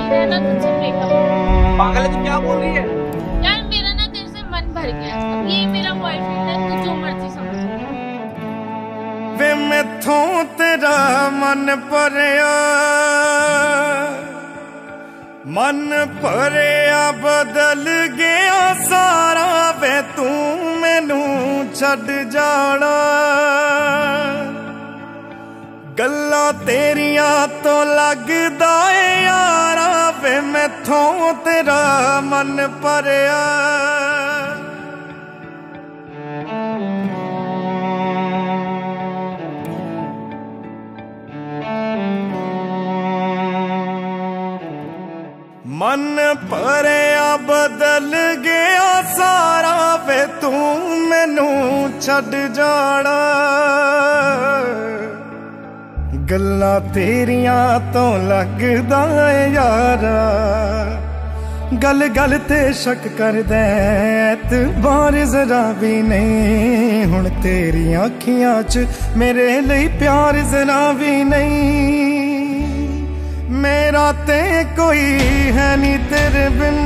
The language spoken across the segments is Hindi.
नहीं रहा ना तुझसे ब्रेकअप। पागल है तू, क्या बोल रही है यार मेरा ना तेरे से मन भर गया, अब ये मेरा बॉयफ्रेंड है, तू जो मर्जी समझ। वे मैथों तेरा मन भरिया, मन भरिया बदल गया सारा, वे तू मैनू छड़ जाना। गल्लां तेरिया तो लगदा है यारा, वे मैथों तेरा मन भरिया। मन भरिया बदल गया सारा, वे तू मैनू छड़ जाना। गल्लां तेरिया तो लगदा है यारा, गल गल ते शक करदा एतबार जरा भी नहीं। हुण तेरियां अखियां च मेरे लिए प्यार जरा भी नहीं। मेरा ते कोई है नी तेरे बिन,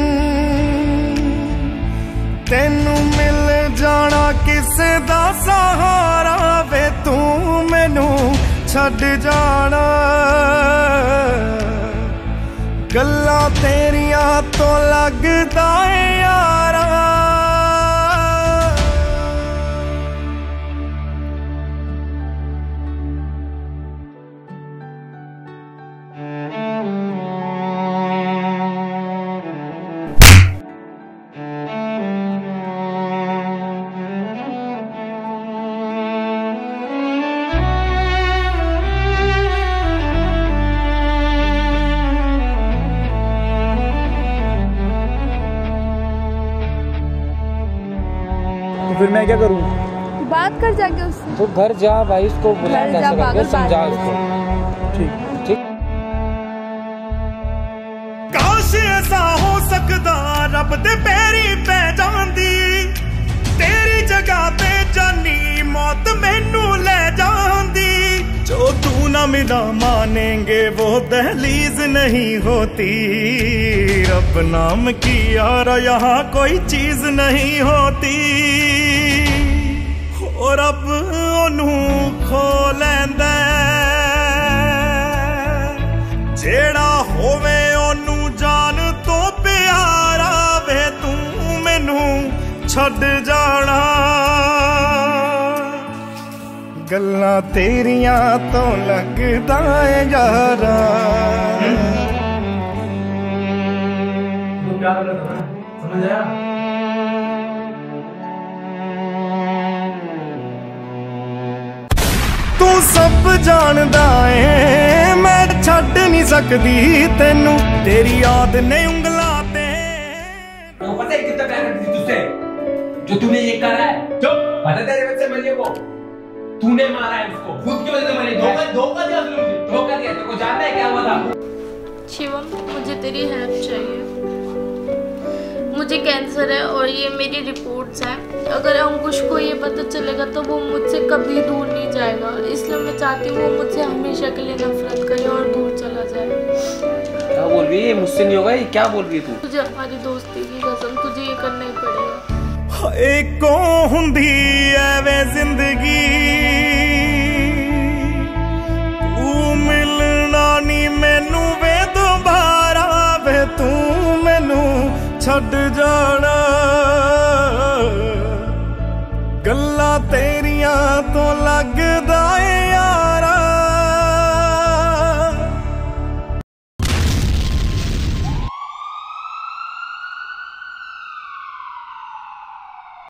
तेनू मिल जाना किसे दा सहारा, वे तू मैनू छड़ जाना। गल्लां तेरिया तो लगदा है यारा। फिर मैं क्या करूँ? बात कर जाके उससे। तो घर जा भाई, उसको बुला, कैसे करके समझा उसको। ठीक ठीक। काश ऐसा हो सकदा रब दे पैरी पै जांदी, तेरी जगह ते जानी मौत मैनू ले जांदी। जो तू ना मिला मानेंगे वो दहलीज नहीं होती, रब नाम की यारा यहाँ कोई चीज नहीं होती। और रब ओनू खो लैंदा जेड़ा होवे ओनू जान तो प्यारा, वे तू मैनू छड़ जाना। गल्लां तेरियां तो लगदा है यारा। समझ आया? तू सब जानदा है मैं छड़ नहीं सकदी तेनू, तेरी याद ने उंगलां ते। तो पता है कितना प्यार करती थी तुझसे, जो तूने ये करा है। जो पता तेरे वजह से मरी है वो, तूने मारा है उसको, खुद की वजह से मरी। धोखा दिया तुमने मुझे, धोखा दिया। तेरे को जानना है क्या हुआ था? शिवम मुझे तेरी हेल्प चाहिए, मुझे कैंसर है और ये मेरी रिपोर्ट्स हैं। अगर अंकुश को ये पता चलेगा तो वो मुझसे कभी दूर नहीं जाएगा, इसलिए मैं चाहती हूँ वो मुझसे हमेशा के लिए नफरत करे और दूर चला जाए। क्या बोल रही है? मुझसे नहीं होगा ये, क्या बोल रही है तू? तुझे हमारी दोस्ती की कसम, तुझे ये करना ही पड़ेगा। एको हुंदी है वे जिंदगी, तू मिलना नी मैनू वे दोबारा, वे तू मैनू छड़ जाना। गल्लां तेरियां तो लगदा है